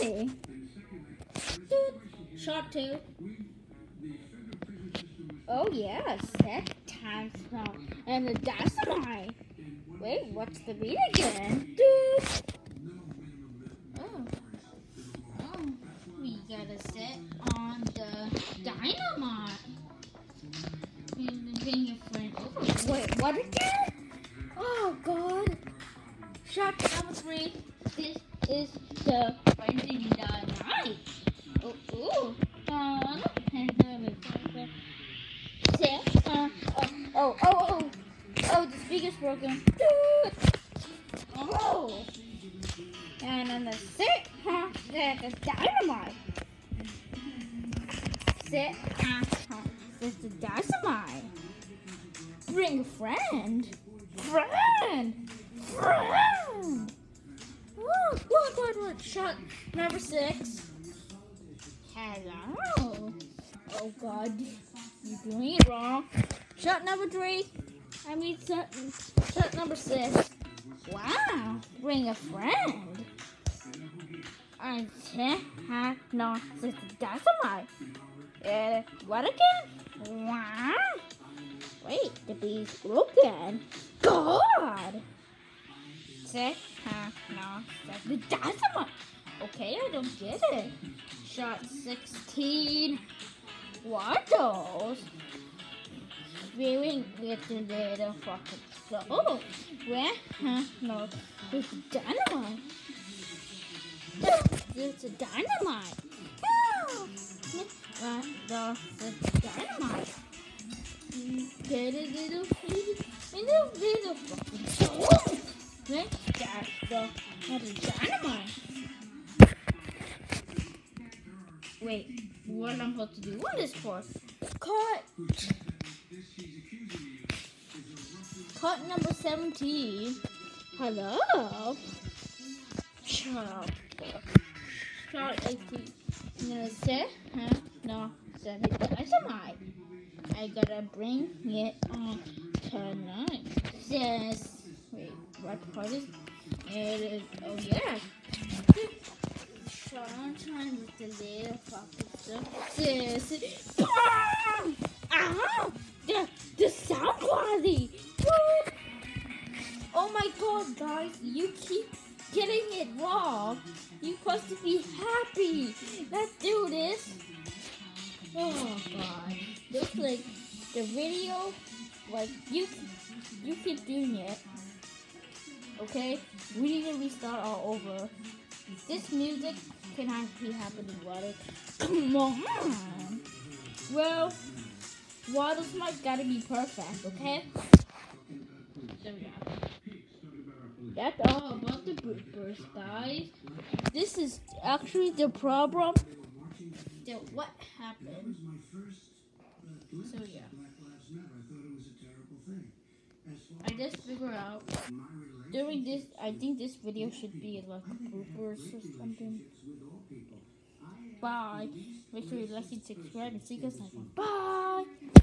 Hey. Shot 2. Oh yeah, set times now. And the dynamite. Wait, what's the beat again? Dude. Oh, we gotta set on the dynamite. And bring your friend over. Wait, what again? Oh god. Shot number 3. This is the friendly dynamite. Oh. Oh, the speaker's broken. Oh. And then the sit, the dynamite. Sit, it's the dynamite. Bring a friend. Oh, what? Shot number 6. Hello. Oh God, you're doing it wrong. Shot number 3. Shot number 6. Wow, bring a friend. I can't no, it's dynamite. What again? Wow. Wait, the bee's broken. God. No, that's the dynamite. Okay, I don't get it. Shot 16. Waddles. Spewing with the little fucking soul. Where? No, it's a dynamite. It's a dynamite. No, it's a dynamite. Get a little fucking soul. That's a dynamite. Wait, what am I supposed to do on this for? Cut number 17. Hello? Shut up. Shot 18. No, no, 7. Dynamite. I gotta bring it on tonight. Says, wait, what part is it? Oh, yeah. Time with the little fucking stuff. Ow! The sound quality! What? Oh my god, guys, you keep getting it wrong. You're supposed to be happy. Let's do this. Oh god. Looks like the video, like, you keep doing it. Okay? We need to restart all over. This music cannot be happening, Waddle. Come on. Well, Waddle's might gotta be perfect, okay? So yeah. That's all about the bloopers, guys. This is actually the problem. What happened? So yeah. I just figured out during this, I think this video should be like bloopers or something. Bye. Make sure you like and subscribe and see you guys next time. Bye.